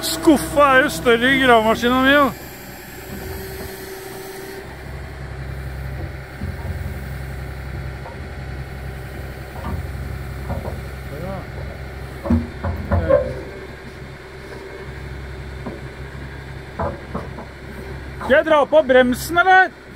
Skuffa er jo større i gravemaskinen min, jo. Skal jeg dra på bremsen, eller?